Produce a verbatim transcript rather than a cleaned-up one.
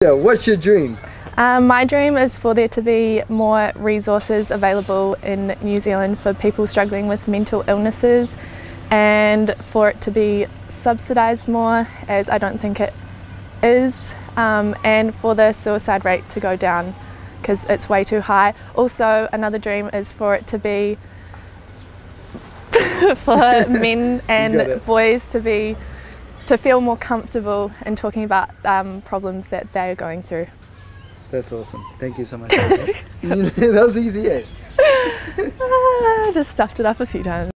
Yeah, what's your dream? Um, my dream is for there to be more resources available in New Zealand for people struggling with mental illnesses, and for it to be subsidised more, as I don't think it is, um, and for the suicide rate to go down because it's way too high. Also, another dream is for it to be for men and boys to be to feel more comfortable in talking about um, problems that they're going through. That's awesome. Thank you so much. That was easy, eh? I just stuffed it up a few times.